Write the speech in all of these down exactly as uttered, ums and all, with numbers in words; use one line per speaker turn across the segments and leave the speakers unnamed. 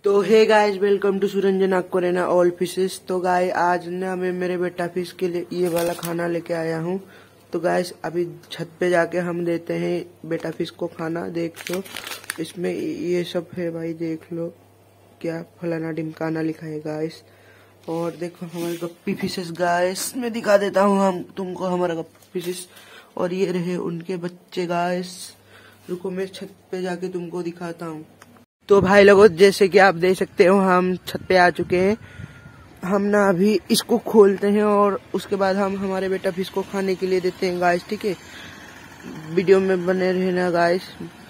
तो hey guys, welcome to Suranjan aquarium all fishes. तो guy आज ना मैं मेरे बेटा फिश के लिए ये वाला खाना लेके आया हूँ। तो गाइस अभी छत पे जाके हम देते हैं बेटा फिश को खाना। देख लो इसमें ये सब है भाई, देख लो क्या फलाना ढिमकाना लिखा है गाइस। और देखो हमारे गप्पी फिशेस गाइस, मैं दिखा देता हूँ हम तुमको हमारा गप्पी फिशेस। और ये रहे उनके बच्चे गाइस। रुको मैं छत पे जाके तुमको दिखाता हूँ। तो भाई लोगों, जैसे कि आप देख सकते हो हम छत पे आ चुके हैं। हम ना अभी इसको खोलते हैं और उसके बाद हम हमारे बेटा फिश को खाने के लिए देते हैं गाइस। ठीक है, वीडियो में बने रहना गाइस।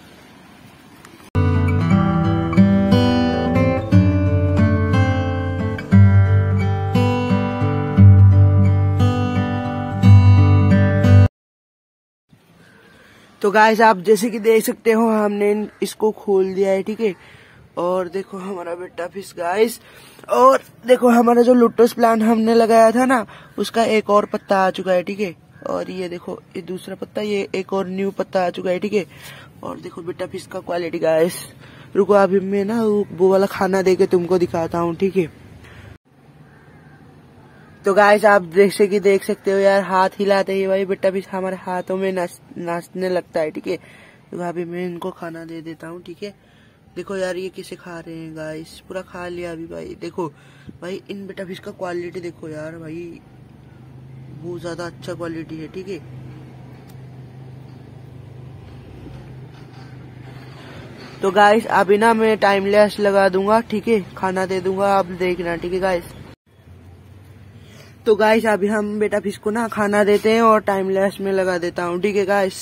तो गाइस आप जैसे कि देख सकते हो हमने इसको खोल दिया है। ठीक है, और देखो हमारा बेटा फिश गाइस। और देखो हमारा जो लोटस प्लांट हमने लगाया था ना, उसका एक और पत्ता आ चुका है। ठीक है, और ये देखो ये दूसरा पत्ता, ये एक और न्यू पत्ता आ चुका है। ठीक है, और देखो बेटा फिश का क्वालिटी गाइस। रुको अभी मैं ना वो वाला खाना देके तुमको दिखाता हूँ। ठीक है, तो गाइस आप जैसे कि देख सकते हो यार, हाथ हिलाते ही भाई बेटा फिश हमारे हाथों में नाच, नाचने लगता है। ठीक है, तो अभी मैं इनको खाना दे देता हूँ। ठीक है, देखो यार ये किसे खा रहे हैं गाइस, पूरा खा लिया अभी भाई। देखो भाई इन बेटा फिश का क्वालिटी देखो यार भाई, बहुत ज्यादा अच्छा क्वालिटी है। ठीक है, तो गाइस अभी ना मैं टाइम लैप्स लगा दूंगा। ठीक है, खाना दे दूंगा, आप देखना। ठीक है गाइस, तो गाइस अभी हम बेटा फिश को ना खाना देते हैं और टाइम लैप्स में लगा देता हूँ। ठीक है गाइस,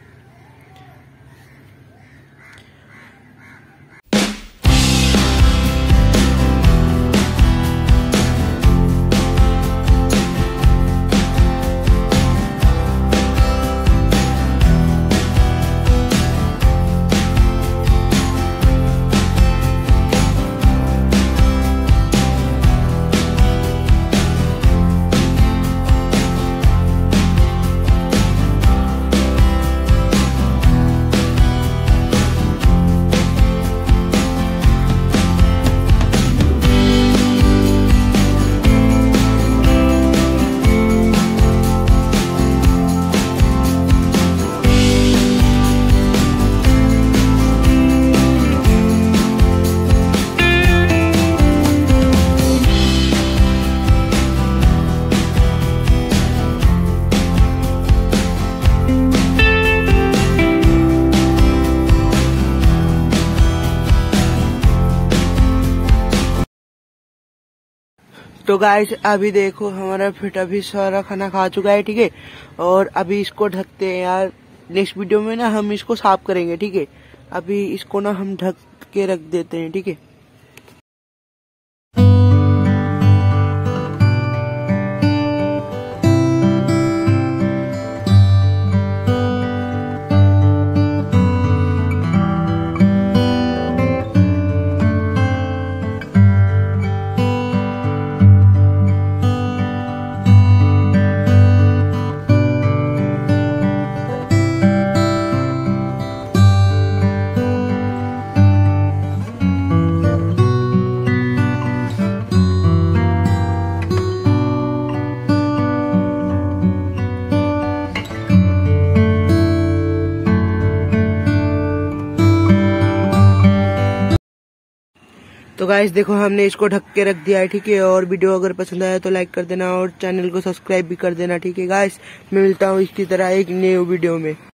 तो गाइस अभी देखो हमारा बेटा फिश सारा खाना खा चुका है। ठीक है, और अभी इसको ढकते हैं यार। नेक्स्ट वीडियो में ना हम इसको साफ करेंगे। ठीक है, अभी इसको ना हम ढक के रख देते हैं। ठीक है, तो गाइस देखो हमने इसको ढक के रख दिया है। ठीक है, और वीडियो अगर पसंद आया तो लाइक कर देना और चैनल को सब्सक्राइब भी कर देना। ठीक है गाइस, मैं मिलता हूँ इसकी तरह एक न्यू वीडियो में।